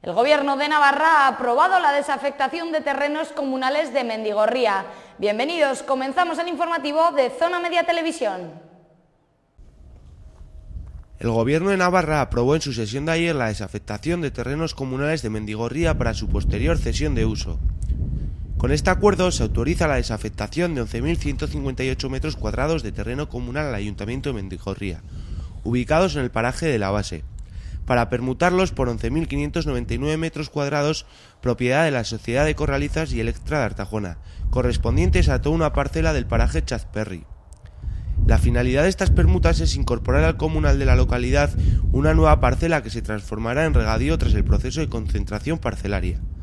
El Gobierno de Navarra ha aprobado la desafectación de terrenos comunales de Mendigorría. Bienvenidos, comenzamos el informativo de Zona Media Televisión. El Gobierno de Navarra aprobó en su sesión de ayer la desafectación de terrenos comunales de Mendigorría para su posterior cesión de uso. Con este acuerdo se autoriza la desafectación de 11.158 metros cuadrados de terreno comunal al Ayuntamiento de Mendigorría, ubicados en el paraje de la Base, para permutarlos por 11.599 metros cuadrados propiedad de la Sociedad de Corralizas y Electra de Artajona, correspondientes a toda una parcela del paraje Chazperri. La finalidad de estas permutas es incorporar al comunal de la localidad una nueva parcela que se transformará en regadío tras el proceso de concentración parcelaria.